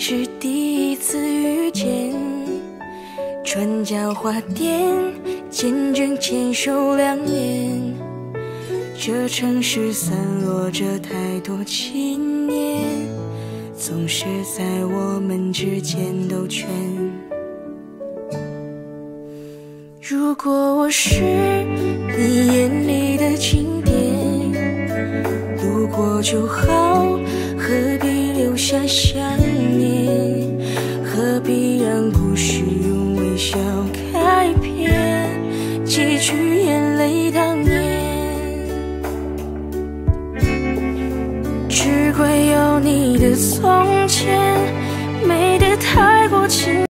是第一次遇见，转角花店，见证牵手2年。这城市散落着太多纪念，总是在我们之间兜圈。如果我是你眼里的经典，路过就好，何必留下想念？何必让故事用微笑开篇，几句眼泪当年？只会有你的从前，